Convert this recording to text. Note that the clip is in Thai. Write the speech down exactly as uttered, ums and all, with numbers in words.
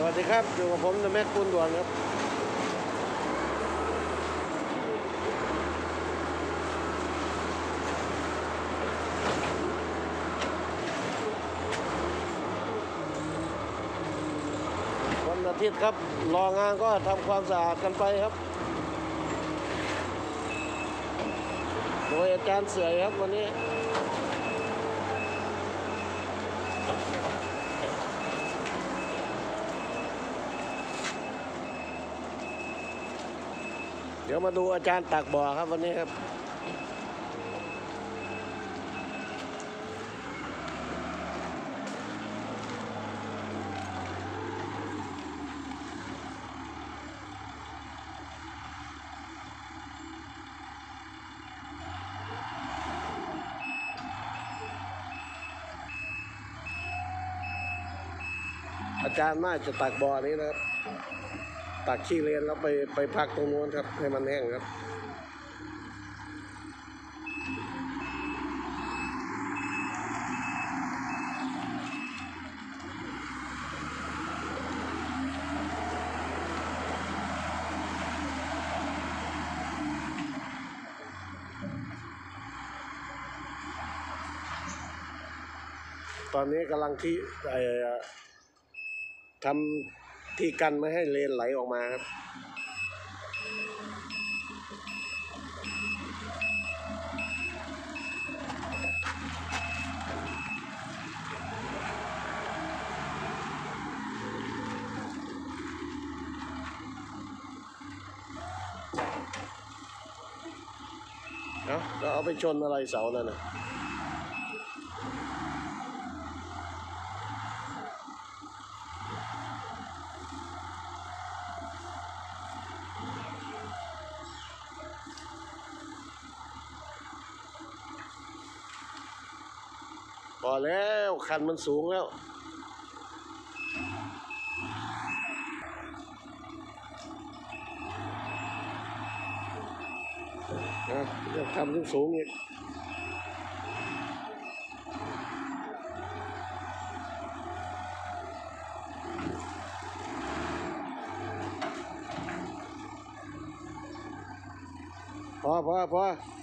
วัสดีครับอยู่กับผมนแม็กปูนด่วนครับวันอาทิตย์ครับรองานก็ทำความสะอาดกันไปครับโดยอาจารย์เสือครับวันนี้เดี๋ยวมาดูอาจารย์ตักบ่อครับวันนี้ครับอาจารย์น่าจะตักบ่อนี้นะครับตักขี้เลนแล้วไปไปพักตรงนู้นครับให้มันแห้งครับตอนนี้กำลังที่ทำที่กันไม่ให้เลนไหลออกมาครับเนาะก็เอาไปชนอะไรเสานั่นนะพอแล้วคันมันสูงแล้วนะจะทำสูงสูงอีกพอพอพอ